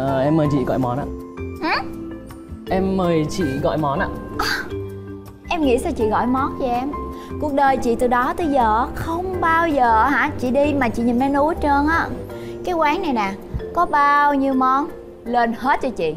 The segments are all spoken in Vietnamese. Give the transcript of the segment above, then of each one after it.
Em mời chị gọi món ạ. Hả? Em mời chị gọi món ạ. Em nghĩ sao chị gọi món vậy em? Cuộc đời chị từ đó tới giờ không bao giờ chị đi mà chị nhìn menu hết trơn á. Cái quán này nè, có bao nhiêu món lên hết cho chị.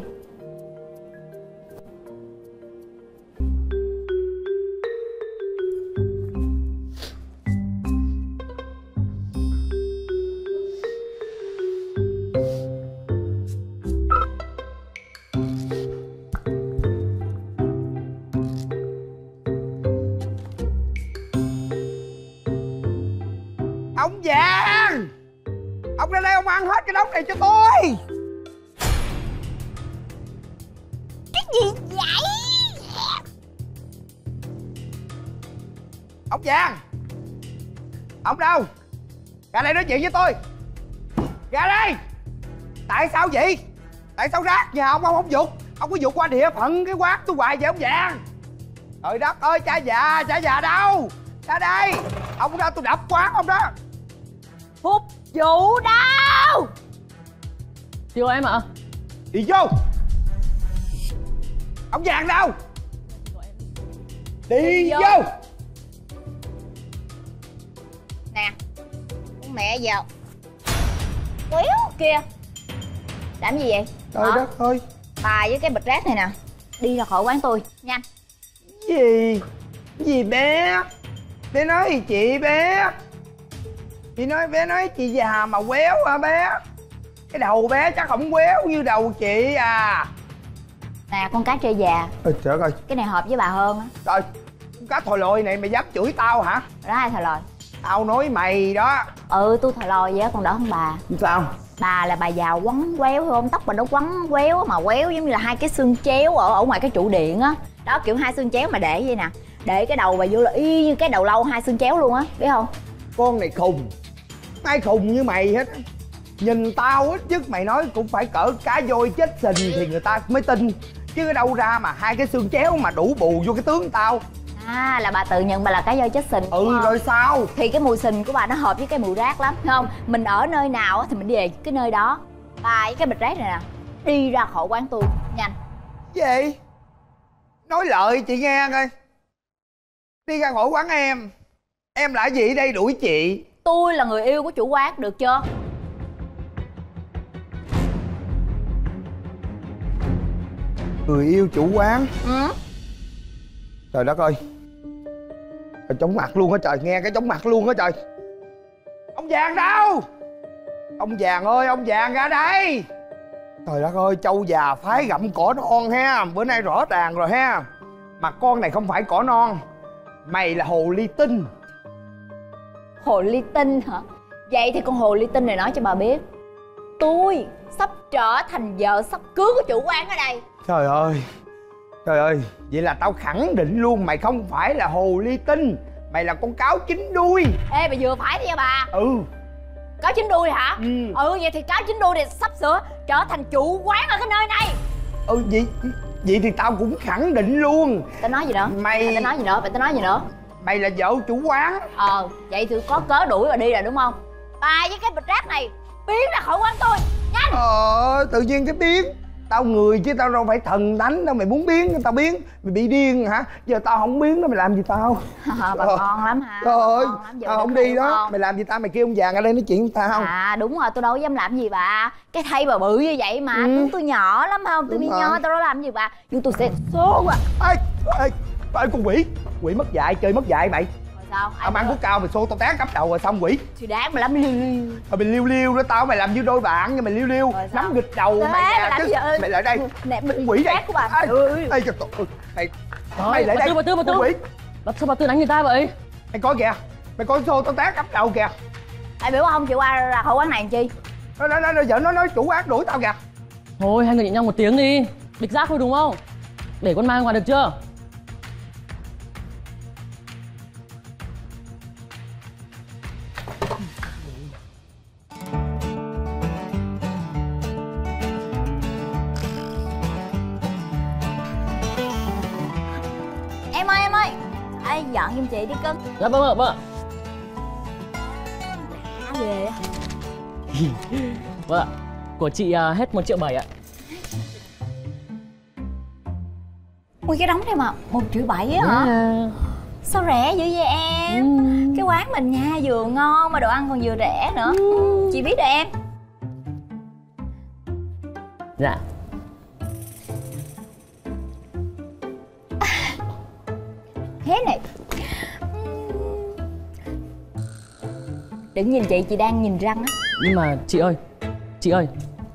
Ông Vàng, ông ra đây ông ăn hết cái đống này cho tôi. Cái gì vậy? Ông Vàng, ông đâu? Ra đây nói chuyện với tôi. Ra đây. Tại sao vậy? Tại sao rác nhà ông không dục? Ông có dục qua địa phận cái quán tôi hoài vậy ông Vàng? Trời đất ơi, cha già đâu? Ra đây. Ông ra tôi đập quán ông đó. Phục vụ đâu? Tiêu em ạ. Đi vô. Ông Vàng đâu? Đi vô. Nè, con mẹ vào. Quéo kìa. Làm gì vậy? Trời đất ơi. Bà với cái bịch rác này nè, đi ra khỏi quán tôi, nhanh. Gì? Gì bé? Bé nói gì chị bé? Chị nói bé nói chị già mà quéo hả bé? Cái đầu bé chắc không quéo như đầu chị à. Nè con cá trê già. Trời ơi. Cái này hợp với bà hơn á. Trời, con cá thòi lòi này mày dám chửi tao hả? Đó ai thòi lòi? Tao nói mày đó. Ừ tôi thòi lòi vậy á, còn đỡ hơn bà. Sao? Bà là bà già quấn quéo phải không? Tóc bà nó quấn quéo mà quéo giống như là hai cái xương chéo ở ngoài cái trụ điện á. Đó kiểu hai xương chéo mà để vậy nè. Để cái đầu bà vô là y như cái đầu lâu hai xương chéo luôn á, biết không? Con này khùng. Ai khùng như mày hết. Nhìn tao ít nhất mày nói cũng phải cỡ cá voi chết sình thì người ta mới tin. Chứ ở đâu ra mà hai cái xương chéo mà đủ bù vô cái tướng tao. À là bà tự nhận bà là cá voi chết sình. Ừ rồi sao? Thì cái mùi sình của bà nó hợp với cái mùi rác lắm, thấy không? Mình ở nơi nào thì mình đi về cái nơi đó. Bà với cái bịch rác này nè, đi ra khỏi quán tôi, nhanh. Gì? Nói lợi chị nghe coi. Đi ra khỏi quán em. Em là gì đây đuổi chị? Tôi là người yêu của chủ quán, được chưa? Người yêu chủ quán? Ừ. Trời đất ơi. Trời, chóng mặt luôn á trời, nghe cái chóng mặt luôn á trời. Ông Vàng đâu? Ông Vàng ơi, ông Vàng ra đây. Trời đất ơi, trâu già phái gặm cỏ non ha. Bữa nay rõ ràng rồi ha. Mà con này không phải cỏ non. Mày là hồ ly tinh. Hồ ly tinh hả? Vậy thì con hồ ly tinh này nói cho bà biết, tôi sắp trở thành vợ sắp cưới của chủ quán ở đây. Trời ơi. Trời ơi, vậy là tao khẳng định luôn mày không phải là hồ ly tinh. Mày là con cáo chín đuôi. Ê bà vừa phải đi nha bà. Ừ. Cáo chín đuôi hả? Ừ. Vậy thì cáo chín đuôi thì sắp sửa trở thành chủ quán ở cái nơi này. Vậy thì tao cũng khẳng định luôn. Tao nói gì nữa? Mày... Tao nói gì nữa? Tao nói gì nữa? Mày là vợ chủ quán. Vậy thì có cớ đuổi bà đi rồi đúng không? Bà với cái bịch rác này biến ra khỏi quán tôi, nhanh. Tự nhiên cái biến. Tao người chứ tao đâu phải thần thánh đâu. Mày muốn biến tao biến. Mày bị điên hả? Giờ tao không biến đó mày làm gì tao? Bà ngon lắm ha. Trời ơi, tao không đi đó không? Mày làm gì tao? Mày kêu ông Vàng ở đây nói chuyện với tao không? Đúng rồi, tôi đâu dám làm gì bà. Cái thây bà bự như vậy mà. Tôi nhỏ lắm không? Tôi nho, tao đâu làm gì bà. Nhưng tôi sẽ xô à. Ê con quỷ. Quỷ mất dạy, chơi mất dạy mày. Sao? Tao ăn thuốc cao mày xô tao tán cắp đầu rồi xong quỷ. Thì đáng mà lắm liêu liêu. Mày liêu liêu đó tao mày làm như đôi bạn nhưng mày liêu liêu nắm gịch đầu mày nè chứ. Mày lại đây. Nè con quỷ này. Của bà. Ê trời ơi. Mày lại đây. Bà Tư. Quỷ. Sao bà Tư đánh người ta vậy? Mày coi kìa. Mày coi xô tao tán cắp đầu kìa. Ai biểu không chịu qua ra khỏi quán này làm chi? Nó nói chủ quán đuổi tao kìa. Thôi hai người nhịn nhau một tiếng đi. Địch giác thôi đúng không? Để con mang ngoài được chưa? Em ơi. Ê dọn giùm chị đi cưng. Dạ vâng ạ. Đã ghê á. Vâng ạ. Của chị hết 1,7 triệu ạ. Nguyên cái đống này mà 1,7 triệu á hả? Sao rẻ dữ vậy em? Cái quán mình nha, vừa ngon mà đồ ăn còn vừa rẻ nữa. Chị biết rồi em. Dạ. Thế này. Đừng nhìn chị đang nhìn răng á. Nhưng mà chị ơi, chị ơi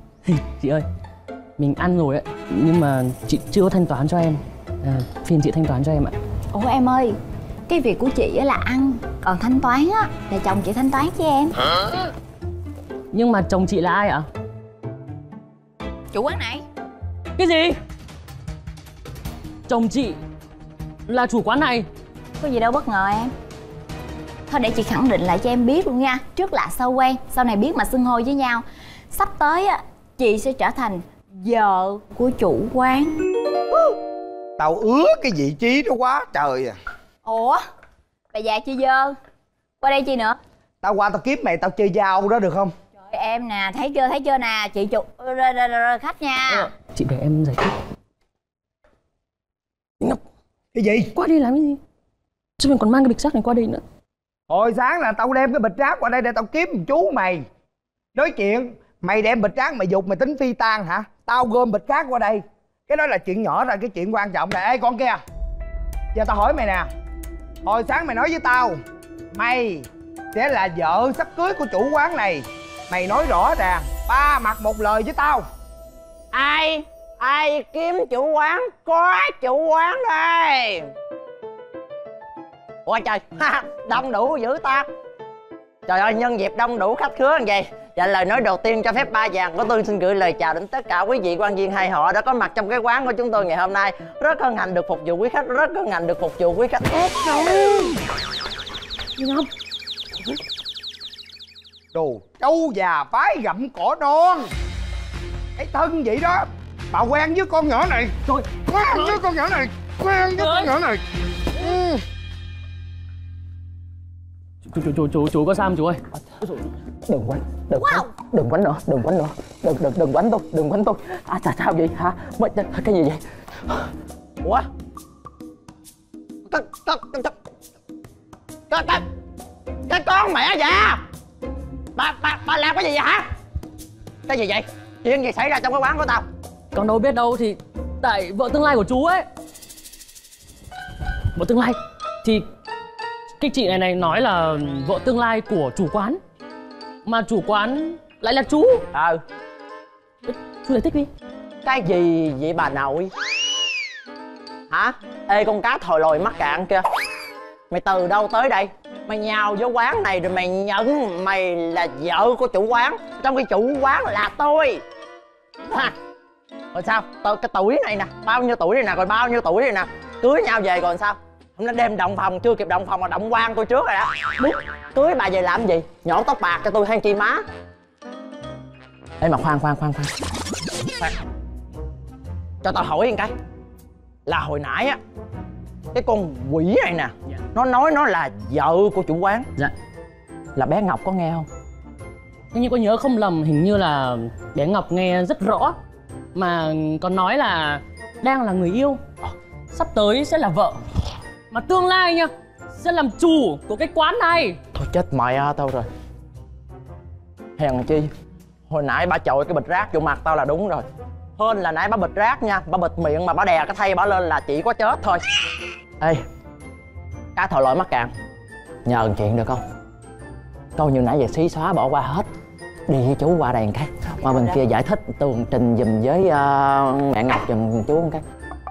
mình ăn rồi ấy, nhưng mà chị chưa có thanh toán cho em. Phiền chị thanh toán cho em ạ. Ủa em ơi, cái việc của chị á là ăn, còn thanh toán á là chồng chị thanh toán cho em. Nhưng mà chồng chị là ai ạ? Chủ quán này. Cái gì? Chồng chị là chủ quán này? Có gì đâu bất ngờ em. Thôi để chị khẳng định lại cho em biết luôn nha. Trước lạ sau quen, sau này biết mà xưng hô với nhau. Sắp tới á, chị sẽ trở thành vợ của chủ quán. Tao ứa cái vị trí đó quá trời à. Ủa, bà già chị dơ. Qua đây chi nữa? Tao qua tao kiếm mày, tao chơi dao đó được không? Trời em nè, thấy chưa nè. Chị chủ khách nha. Chị để em giải thích. Cái gì? Qua đây làm cái gì? Chứ mình còn mang cái bịch rác này qua đây nữa. Hồi sáng là tao đem cái bịch rác qua đây để tao kiếm một chú mày. Nói chuyện, mày đem bịch rác mày dục mày tính phi tan hả? Tao gom bịch rác qua đây. Cái đó là chuyện nhỏ rồi, cái chuyện quan trọng là ê con kia. Giờ tao hỏi mày nè. Hồi sáng mày nói với tao mày sẽ là vợ sắp cưới của chủ quán này. Mày nói rõ ràng, ba mặt một lời với tao. Ai kiếm chủ quán? Có chủ quán đây. Ôi trời, đông đủ dữ ta. Trời ơi, nhân dịp đông đủ khách khứa như vậy, dạ lời nói đầu tiên cho phép ba vàng của tôi xin gửi lời chào đến tất cả quý vị quan viên hay họ đã có mặt trong cái quán của chúng tôi ngày hôm nay. Rất hân hạnh được phục vụ quý khách, rất hân hạnh được phục vụ quý khách. Đồ trâu già phái gặm cỏ non. Cái thân vậy đó. Bà quen với con nhỏ này. Trời, quen với con nhỏ này. Quen với con nhỏ này. Chú có sao không chú ơi? Đừng quánh, đừng quánh nữa, đừng quánh nữa. Đừng quánh tôi. Sao vậy hả? Cái gì vậy? Ủa? Cái con mẹ già. Bà làm cái gì vậy hả? Cái gì vậy? Chuyện gì xảy ra trong cái quán của tao? Con đâu biết đâu, thì tại vợ tương lai của chú ấy. Vợ tương lai? Thì cái chị này nói là vợ tương lai của chủ quán. Mà chủ quán lại là chú. Chú giải thích đi. Cái gì vậy bà nội? Hả? Ê con cá thòi lòi mắc cạn kìa. Mày từ đâu tới đây? Mày nhào vô quán này rồi mày nhận mày là vợ của chủ quán, trong khi chủ quán là tôi. Ha. Rồi sao? Cái tuổi này nè, bao nhiêu tuổi này nè, rồi bao nhiêu tuổi này nè, cưới nhau về rồi sao? Hôm nay đêm động phòng, chưa kịp động phòng mà động quan tôi trước rồi đó. Đúng, cưới bà về làm gì? Nhổ tóc bạc cho tôi hay chi má? Ê mà khoan. Cho tao hỏi một cái. Là hồi nãy á, cái con quỷ này nè, nó nói nó là vợ của chủ quán. Dạ. Là bé Ngọc có nghe không? Thế nhưng có nhớ không lầm, hình như là bé Ngọc nghe rất rõ. Mà còn nói là đang là người yêu, sắp tới sẽ là vợ, mà tương lai nha sẽ làm chủ của cái quán này. Thôi chết mẹ tao rồi. Hèn chi hồi nãy bà chọi cái bịch rác vô mặt tao là đúng rồi. Hơn là nãy bà bịch rác nha, bà bịt miệng mà bà đè cái thay bà lên là chỉ có chết thôi. Ê, cá thòi lòi mắc cạn, nhờ một chuyện được không? Câu như nãy giờ xí xóa bỏ qua hết. Đi với chú qua đây một cái, qua bên kia giải thích tường trình giùm với mẹ Ngọc giùm chú một cái.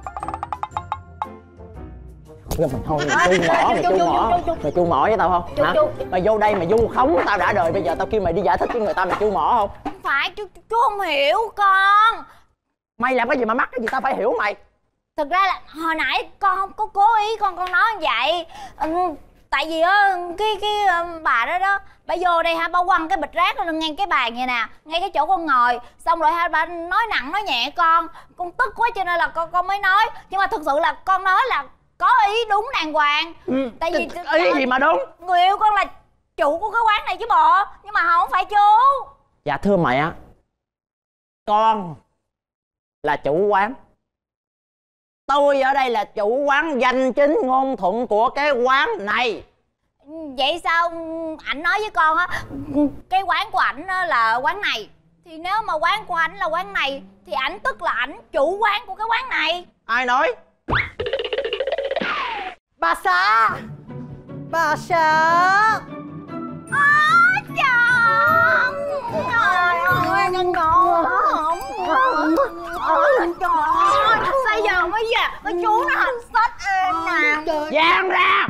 Thôi mày chu mỏ với tao không? Hả? Mày vô đây mày vu khống tao đã đời, bây giờ tao kêu mày đi giải thích với người ta, mày chu mỏ không? Không phải, chú không hiểu con. Mày làm cái gì mà mắc cái gì tao phải hiểu mày. Thực ra là hồi nãy con không có cố ý, con nói như vậy. Tại vì á cái bà đó bà vô đây ha, bà quăng cái bịch rác lên ngang cái bàn vậy nè, ngay cái chỗ con ngồi, xong rồi ha bà nói nặng nói nhẹ con tức quá cho nên là con mới nói. Nhưng mà thực sự là con nói là có ý đúng đàng hoàng. Tại vì ý gì mà đúng? Người yêu con là chủ của cái quán này chứ bộ, nhưng mà không phải chú. Dạ thưa mẹ, con là chủ quán, Tôi ở đây là chủ quán, danh chính ngôn thuận của cái quán này. Vậy sao ảnh nói với con á, cái quán của ảnh là quán này, thì nếu mà quán của ảnh là quán này thì ảnh tức là ảnh chủ quán của cái quán này. Ai nói? Bà xã! Bà xã! Chồng! Trời ơi, con trời ơi, sao giờ mới về cái chú nó hành sách em nè. Giang ra!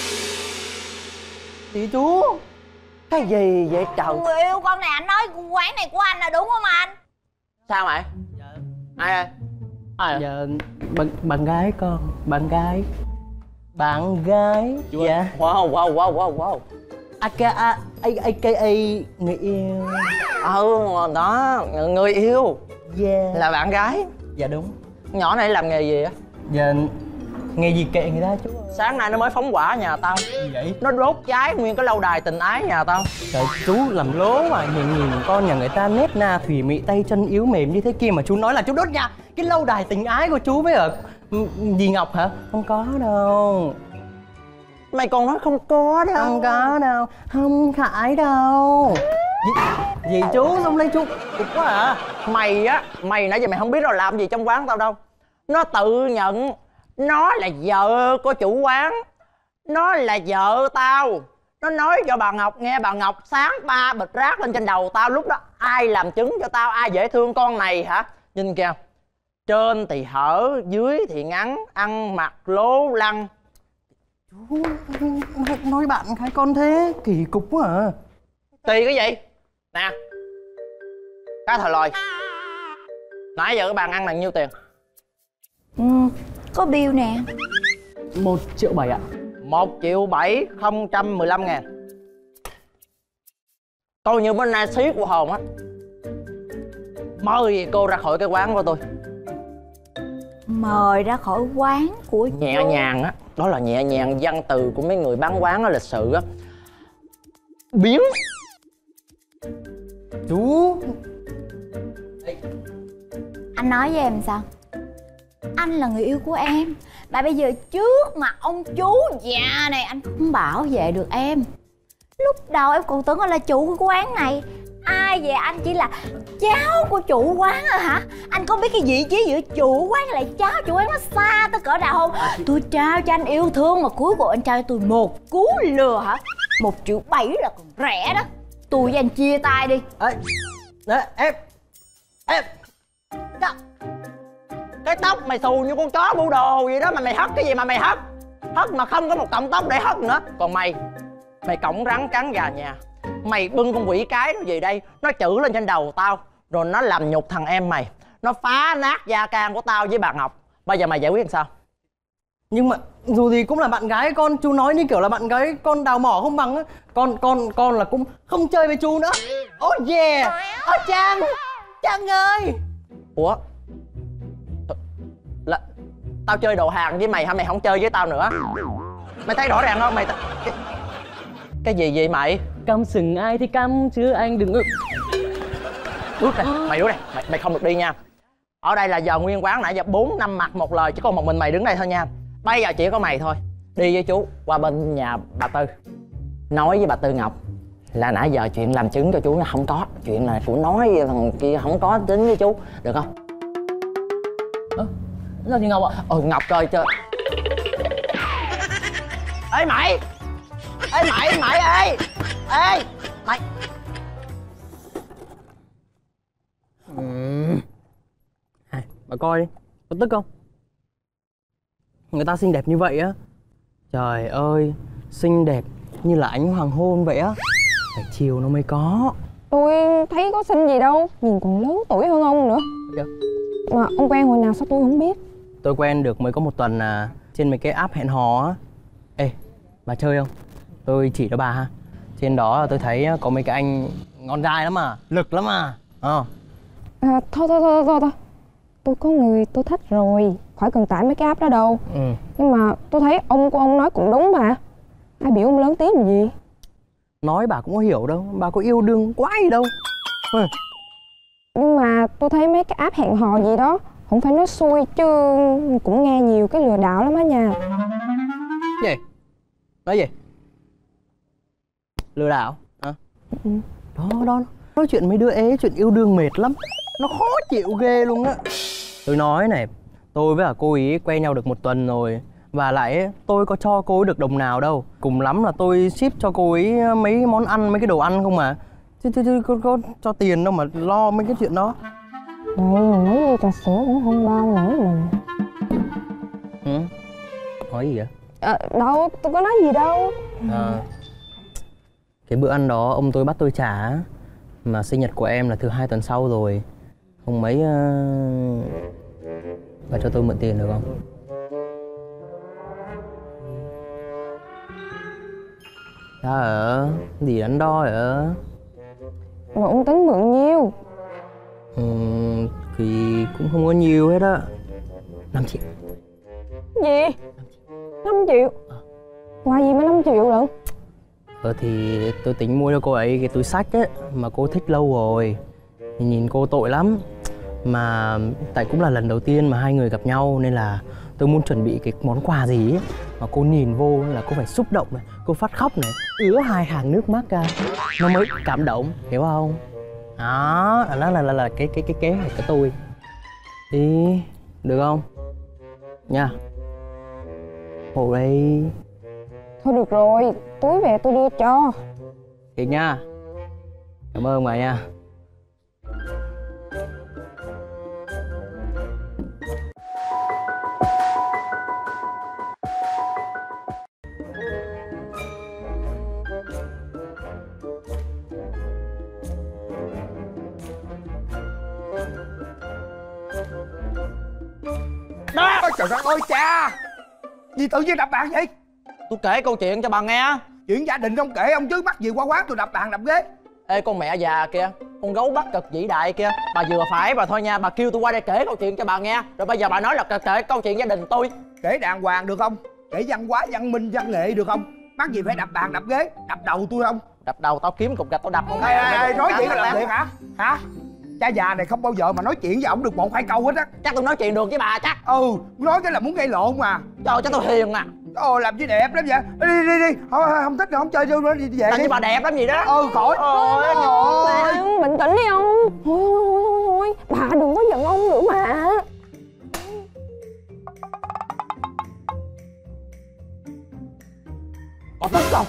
Tí chú. Cái gì vậy trời? Người yêu con này, anh nói quán này của anh là đúng không anh? Sao mày? Ai ơi? À, dạ, bạn gái con, bạn gái. Bạn gái. Dạ. Wow. AKA người yêu. Đó, người yêu. Yeah. Là bạn gái. Dạ đúng. Nhỏ này làm nghề gì á? Dạ, nghe gì kệ người ta chú ơi. Sáng nay nó mới phóng hỏa nhà tao. Gì vậy? Nó đốt cháy nguyên cái lâu đài tình ái nhà tao. Trời, chú làm lố mà, nhìn con nhà người ta nết na thủy mị, tay chân yếu mềm như thế kia mà chú nói là chú đốt nhà cái lâu đài tình ái của chú với ở dì Ngọc hả? Không có đâu. Mày còn nói không có đâu. Không có đâu, không phải đâu. Gì chú, xong lấy chú cục quá à. Mày nãy giờ mày không biết rồi làm gì trong quán tao đâu. Nó tự nhận nó là vợ của chủ quán, nó là vợ tao. Nó nói cho bà Ngọc nghe, bà Ngọc sáng 3 bịch rác lên trên đầu tao. Lúc đó ai làm chứng cho tao, ai dễ thương con này hả? Nhìn kìa, trên thì hở, dưới thì ngắn, ăn mặc lố lăng. Chú nói bạn hai con thế, kỳ cục quá à. Kỳ cái gì? Nè, cá thòi lòi, nãy giờ các bạn ăn là nhiêu tiền? Có bill nè. 1,7 triệu ạ. 1.715.000. Coi như bữa nay xí của hồn á. Mời cô ra khỏi cái quán của tôi. Mời ra khỏi quán của Nhẹ chú. nhàng á, đó là nhẹ nhàng văn từ của mấy người bán quán ở lịch sự á. Biến. Chú. Anh nói với em sao? Anh là người yêu của em, mà bây giờ trước mà ông chú già này anh không bảo vệ được em. Lúc đầu em còn tưởng anh là chủ của quán này, ai về anh chỉ là cháu của chủ quán à hả? Anh có biết cái vị trí giữa chủ quán lại cháu chủ quán nó xa tới cỡ nào không? Tôi trao cho anh yêu thương mà cuối cùng anh trao cho tôi một cú lừa hả? 1,7 triệu là còn rẻ đó. Tôi với anh chia tay đi. Đấy, em cái tóc mày xù như con chó bu đồ vậy đó mà mày hất cái gì mà mày hất? Hất mà không có một cọng tóc để hất nữa. Còn mày cổng rắn cắn gà nhà. Mày bưng con quỷ cái nó về đây, nó chữ lên trên đầu tao, rồi nó làm nhục thằng em mày, nó phá nát gia can của tao với bà Ngọc. Bây giờ mày giải quyết làm sao? Nhưng mà dù gì cũng là bạn gái con, chú nói như kiểu là bạn gái con đào mỏ không bằng á. Con là cũng không chơi với chú nữa. Oh yeah. Trang ơi. Ủa? Là tao chơi đồ hàng với mày hả? Mày không chơi với tao nữa? Mày thấy rõ ràng không? Cái gì vậy mày? Căm sừng ai thì căm chứ anh đừng Bước đây, mày bước đây, mày không được đi nha. Ở đây là giờ nguyên quán nãy giờ 4 năm mặt một lời, chỉ còn một mình mày đứng đây thôi nha. Bây giờ chỉ có mày thôi. Đi với chú qua bên nhà bà Tư, nói với bà Tư Ngọc là nãy giờ chuyện làm chứng cho chú là không có. Chuyện là của nói thằng kia không có tính với chú, được không? Là gì Ngọc ạ? Ngọc coi chơi. Ê mày! Ê mày! Ê! Mày! Bà coi đi, có tức không? Người ta xinh đẹp như vậy á. Trời ơi, xinh đẹp như là ánh hoàng hôn vậy á. Phải chiều nó mới có. Tôi thấy có xinh gì đâu, nhìn còn lớn tuổi hơn ông nữa. Dạ. Mà ông quen hồi nào sao tôi không biết? Tôi quen được mới có 1 tuần à, trên mấy cái app hẹn hò á. Ê, bà chơi không? Tôi chỉ cho bà ha. Trên đó tôi thấy có mấy cái anh ngon trai lắm mà, lực lắm mà. Thôi. Tôi có người tôi thích rồi, khỏi cần tải mấy cái app đó đâu. Nhưng mà tôi thấy ông của ông nói cũng đúng mà. Ai biểu ông lớn tiếng làm gì? Nói bà cũng có hiểu đâu, bà có yêu đương quá gì đâu. Nhưng mà tôi thấy mấy cái app hẹn hò gì đó Không phải nói xui chứ cũng nghe nhiều cái lừa đảo lắm á nha. Gì? Nói gì? Lừa đảo hả? Đó nói chuyện mấy đứa ế, chuyện yêu đương mệt lắm, nó khó chịu ghê luôn á. Tôi nói này, tôi với cả cô ý quen nhau được 1 tuần rồi, và lại tôi có cho cô ấy được đồng nào đâu, cùng lắm là tôi ship cho cô ấy mấy món ăn, mấy cái đồ ăn không mà, chứ có cho tiền đâu mà lo mấy cái chuyện đó. Đây nói gì trà sữa cũng không bao nổi mà. Nói gì vậy? Đâu, tôi có nói gì đâu. Cái bữa ăn đó ông tôi bắt tôi trả, mà sinh nhật của em là thứ 2 tuần sau rồi. Không mấy bà cho tôi mượn tiền được không? Sao hả? Gì đắn đo hả? Mà ông tính mượn nhiêu? Thì cũng không có nhiều hết á. 5 triệu. Gì? 5 triệu? Quà gì mà 5 triệu lận? Thì tôi tính mua cho cô ấy cái túi xách ấy mà cô thích lâu rồi. Thì nhìn cô tội lắm. Mà tại cũng là lần đầu tiên mà hai người gặp nhau, nên là tôi muốn chuẩn bị cái món quà gì ấy mà cô nhìn vô là cô phải xúc động này, cô phát khóc này, ứa 2 hàng nước mắt ra, nó mới cảm động, hiểu không? Đó là cái kế hoạch của tôi. Đi, được không? Nha. Hộ đây. Thôi được rồi, túi về tôi đưa cho. Thiệt nha. Cảm ơn bà nha. Đó, trời đất ơi cha. Gì tự nhiên đập bàn vậy? Tôi kể câu chuyện cho bà nghe. Chuyện gia đình không kể ông chứ, mắc gì qua quán tôi đập bàn đập ghế. Ê con mẹ già kìa, con gấu bắt cực vĩ đại kia, bà vừa phải bà thôi nha. Bà kêu tôi qua đây kể câu chuyện cho bà nghe, rồi bây giờ bà nói là kể câu chuyện gia đình tôi. Kể đàng hoàng được không? Kể văn hóa, văn minh, văn nghệ được không? Mắc gì phải đập bàn đập ghế, đập đầu tôi không? Đập đầu tao kiếm cục gạch tao đập con. Ê, nói chuyện là làm thiệt hả? Hả? Cha già này không bao giờ mà nói chuyện với ổng được 1-2 câu hết á. Chắc tôi nói chuyện được với bà chắc. Nói cái là muốn gây lộn mà. Trời ơi, chắc tôi hiền mà. Ồ, làm gì đẹp lắm vậy. Đi. Không thích không chơi nữa, đi về. Làm đi. như bà đẹp lắm gì đó. Khỏi. Bà bình tĩnh đi ông. Thôi, bà đừng có giận ông nữa mà. Bà tức không?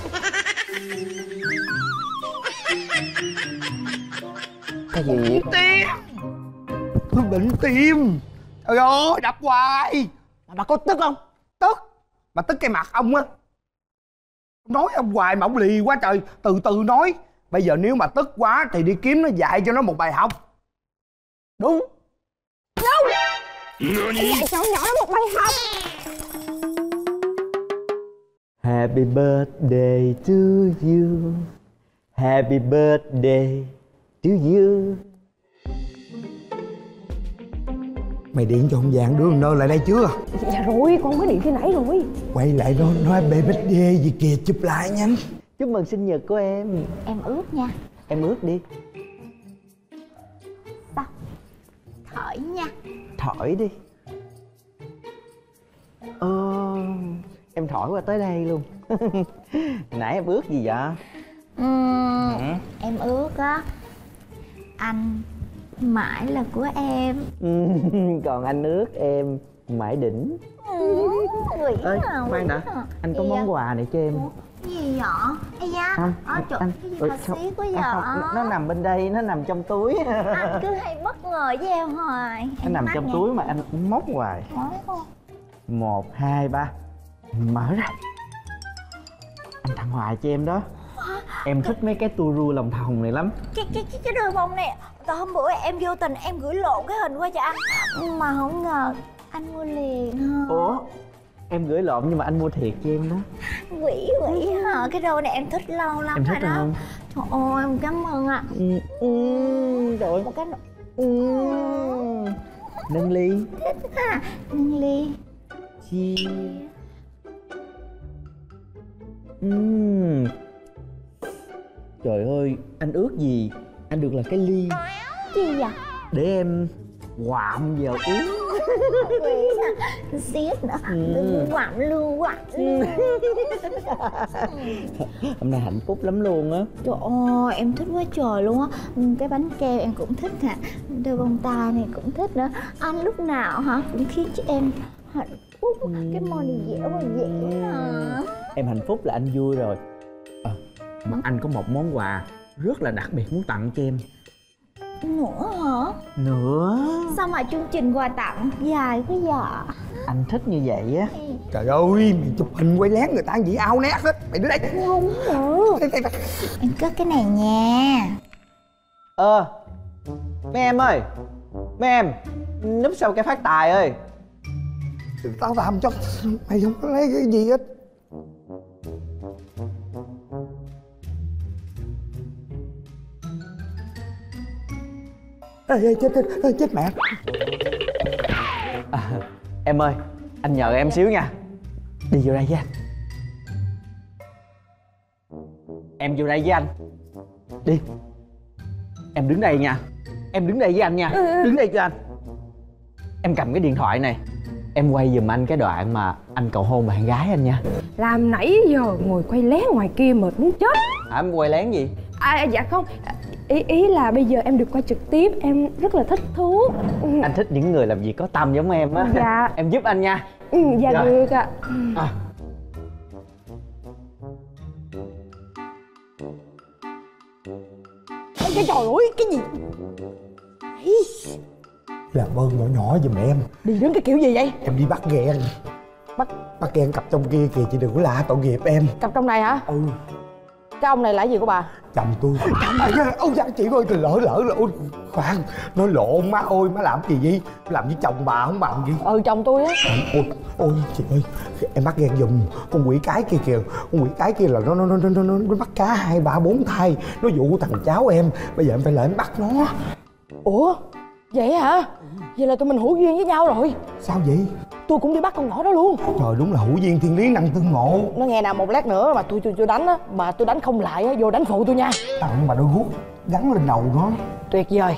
Cái gì vậy? Tim. Tôi bệnh tim. Trời ơi, đập hoài. Bà có tức không? Tức. Bà tức cái mặt ông á. Nói ông hoài mà ông lì quá trời. Từ từ nói. Bây giờ nếu mà tức quá thì đi kiếm nó dạy cho nó một bài học. Đúng. Dạy cho nhỏ một bài học. Happy birthday to you. Happy birthday to you. Mày điện cho ông vàng đưa nơ lại đây chưa? Dạ rồi, con mới điện khi nãy rồi. Quay lại đó nói happy birthday gì kìa, chụp lại nhanh. Chúc mừng sinh nhật của em. Em ướt nha. Em ướt đi. Sao? Thổi nha. Thổi đi. Em thổi qua tới đây luôn. Nãy em ướt gì vậy? Em ướt á. Anh mãi là của em. Còn anh ướt em mãi đỉnh. Ơi, khoan đã. Anh có món quà này cho em. Gì vậy? Ây da. Không, Trời, anh cái gì mà xí quá vậy? không, nó nằm bên đây, nó nằm trong túi. Anh cứ hay bất ngờ với em hoài. Nó nằm trong túi mà anh móc hoài. 1, 2, 3. Mở ra. Anh tặng hoài cho em đó. Em thích mấy cái tua rua lòng thòng này lắm. Cái đôi bông này, từ hôm bữa em vô tình em gửi lộn cái hình qua cho anh, mà không ngờ anh mua liền ha. Ủa, em gửi lộn nhưng mà anh mua thiệt cho em đó. Quỷ hả? Cái đôi này em thích lâu lắm. Em thích rồi đó. không? Trời ơi, em cảm ơn ạ. Rồi. Một cái Nâng ly. nâng ly. Cheers. Trời ơi, anh ước gì anh được là cái ly Gì vậy? để em quạm vào uống. Xiết nữa. Lưu quặn. Hôm nay hạnh phúc lắm luôn á. Trời ơi, em thích quá trời luôn á. Cái bánh keo em cũng thích nè, đôi bông tai này cũng thích nữa. Anh lúc nào hả cũng khiến cho em hạnh phúc. Cái môi này dẻo mà dễ à. Em hạnh phúc là anh vui rồi. Mà anh có một món quà rất là đặc biệt muốn tặng cho em. Nữa hả? Nữa. Sao mà chương trình quà tặng dài quá vậy? Anh thích như vậy á. Trời ơi, mày chụp hình quay lén người ta gì ao nét hết. Mày đứng đây. Không được. Em cất cái này nha. Mấy em ơi, mấy em núp sau cái phát tài ơi. Tao làm cho mày không có lấy cái gì hết. Ê, chết mẹ. Em ơi, anh nhờ em xíu nha. Đi vô đây với anh. Em vô đây với anh. Đi. Em đứng đây nha. Em đứng đây với anh nha. Đứng đây cho anh. Em cầm cái điện thoại này. Em quay giùm anh cái đoạn mà anh cầu hôn bạn gái anh nha. Làm nãy giờ ngồi quay lén ngoài kia mệt muốn chết. Hả, em quay lén gì? Dạ không. Ý là bây giờ em được quay trực tiếp, em rất là thích thú. Anh thích những người làm việc có tâm giống em á. Dạ. Em giúp anh nha. Dạ Rồi. được ạ. Cái trời ơi, cái gì? Làm ơn nhỏ nhỏ giùm em. Đi đứng cái kiểu gì vậy? Em đi bắt ghen. Bắt ghen cặp trong kia kìa, chị đừng có la tội nghiệp em. Cặp trong này hả? Ừ. Cái ông này là gì của bà? Chồng tôi. Ôi dạ chị ơi, lỡ ôi khoan, nói lộn má ơi, má làm gì vậy? Làm với chồng bà không bằng gì. Chồng tôi á. Ôi chị ơi, em bắt ghen giùm con quỷ cái kia kìa. Con quỷ cái kia là nó bắt cá 2, 3, 4 thai. Nó dụ thằng cháu em. Bây giờ em phải lại em bắt nó. Ủa vậy hả? Vậy là tụi mình hữu duyên với nhau rồi. Sao vậy? Tôi cũng đi bắt con nhỏ đó luôn. Trời, đúng là hữu duyên thiên lý năng tương ngộ. Nó nghe nào, một lát nữa mà tôi đánh á, mà tôi đánh không lại á, vô đánh phụ tôi nha. Tặng mà đôi guốc gắn lên đầu nó. Tuyệt vời.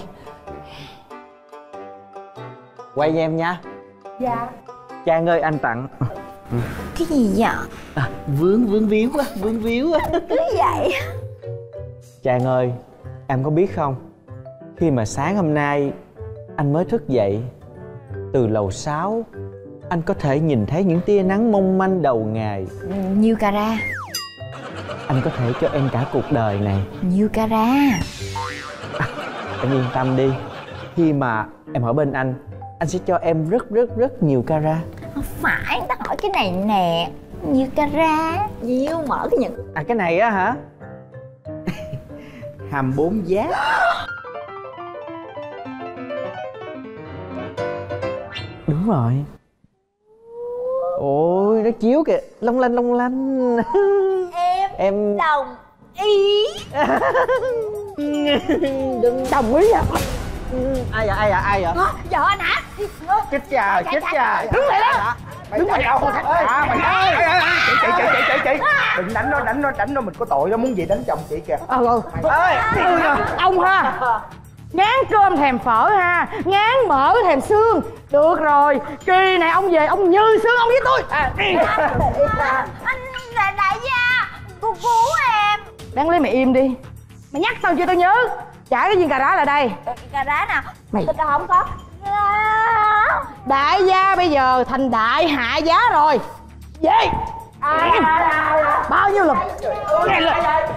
Quay với em nha. Dạ. Trang ơi, anh tặng. Cái gì vậy? Vướng víu quá, vướng víu quá. Cái vậy? Trang ơi, em có biết không, khi mà sáng hôm nay anh mới thức dậy, từ lầu 6 anh có thể nhìn thấy những tia nắng mong manh đầu ngày. Nhiêu carat? Anh có thể cho em cả cuộc đời này. Nhiêu carat? Em yên tâm đi, khi mà em ở bên anh sẽ cho em rất nhiều carat. Không phải, ta hỏi cái này nè. Nhiêu carat? Nhiêu, mở cái nhận. Cái này á hả? 24 giá. Đúng rồi. Ôi, nó chiếu kìa, long lanh. Em đồng ý. đừng Đồng ý à? Ai vậy? Vợ anh hả? Chết trời. Đứng lại đó. Đứng mày đâu? Mày ơi. Chị. Đừng đánh nó, mình có tội đó, muốn gì đánh chồng chị kìa. Ông ha, ngán cơm thèm phở ha, ngán mỡ thèm xương. Được rồi, kỳ này ông về ông như xương ông với tôi. Anh là đại gia, cô cứu em. Đáng lý mày im đi. Mày nhắc tao chưa tao nhớ. Trả cái viên cà rá lại đây. Cà rá nào? Mày tao không có. Đại gia bây giờ thành đại hạ giá rồi. Về. Bao nhiêu lần? Nghe lời.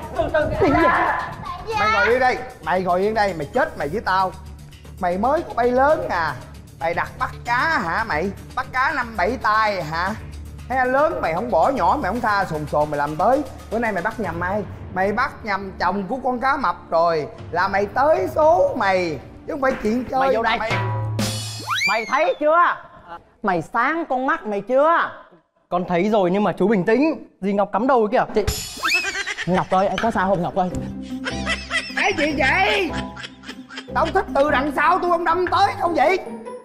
Mày ngồi yên đây, mày chết mày với tao. Mày mới có bay lớn à. Mày đặt bắt cá hả mày? Bắt cá 5-7 tay hả? Thấy lớn mày không bỏ nhỏ, mày không tha sồn mày làm tới. Bữa nay mày bắt nhầm ai? Mày bắt nhầm chồng của con cá mập rồi. Là mày tới số mày, chứ không phải chuyện chơi. Mày vô đây. Mày thấy chưa? Mày sáng con mắt mày chưa? Con thấy rồi nhưng mà chú bình tĩnh. Dì Ngọc cắm đầu kìa. Ngọc ơi, anh có sao không Ngọc ơi? Cái gì vậy? Tao thích từ đằng sau tôi không đâm tới không vậy?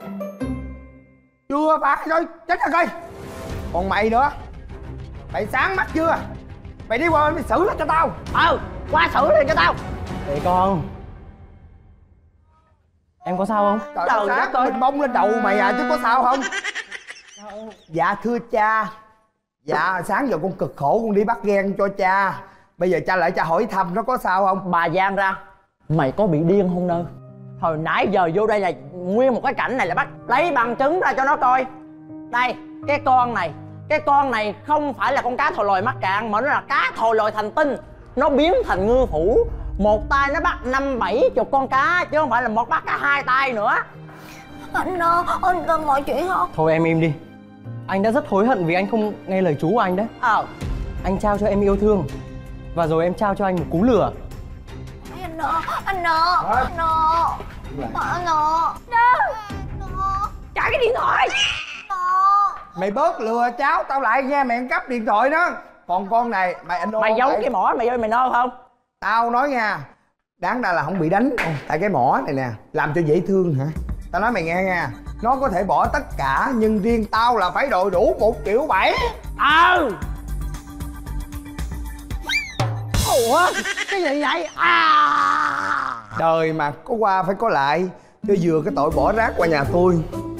Chưa phải rồi, chết rồi coi. Còn mày nữa. Mày sáng mắt chưa? Mày đi qua mày xử nó cho tao. Qua xử liền cho tao. Để con. Em có sao không? Trời Trời đất đất ơi. mình bông lên đầu mày à chứ có sao không? Dạ thưa cha. Dạ sáng giờ con cực khổ con đi bắt ghen cho cha. Bây giờ cha lại cha hỏi thăm nó có sao không? Bà Giang ra. Mày có bị điên không nơ? Hồi nãy giờ vô đây là nguyên một cái cảnh này là bắt lấy bằng chứng ra cho nó coi. Đây, cái con này không phải là con cá thò lòi mắc cạn, mà nó là cá thò lòi thành tinh. Nó biến thành ngư phủ. Một tay nó bắt 50-70 con cá, chứ không phải là một bắt cả 2 tay nữa. Anh ơi, anh tin mọi chuyện không? Thôi em im đi. Anh đã rất hối hận vì anh không nghe lời chú của anh đấy. Anh trao cho em yêu thương, và rồi em trao cho anh một cú lừa. Anh nợ, anh nợ, anh nợ, anh nợ. Trả cái điện thoại. Mày bớt lừa cháu tao lại nghe, mày ăn cắp điện thoại đó. Còn con này mày anh Mày giấu cái mỏ mày vô mày nơ không? Tao nói nha, đáng ra là không bị đánh đâu. Tại cái mỏ này nè làm cho dễ thương hả? Tao nói mày nghe nha, nó có thể bỏ tất cả nhưng riêng tao là phải đòi đủ 1,7 triệu. Ủa cái gì vậy? Đời mà có qua phải có lại, cho vừa cái tội bỏ rác qua nhà tôi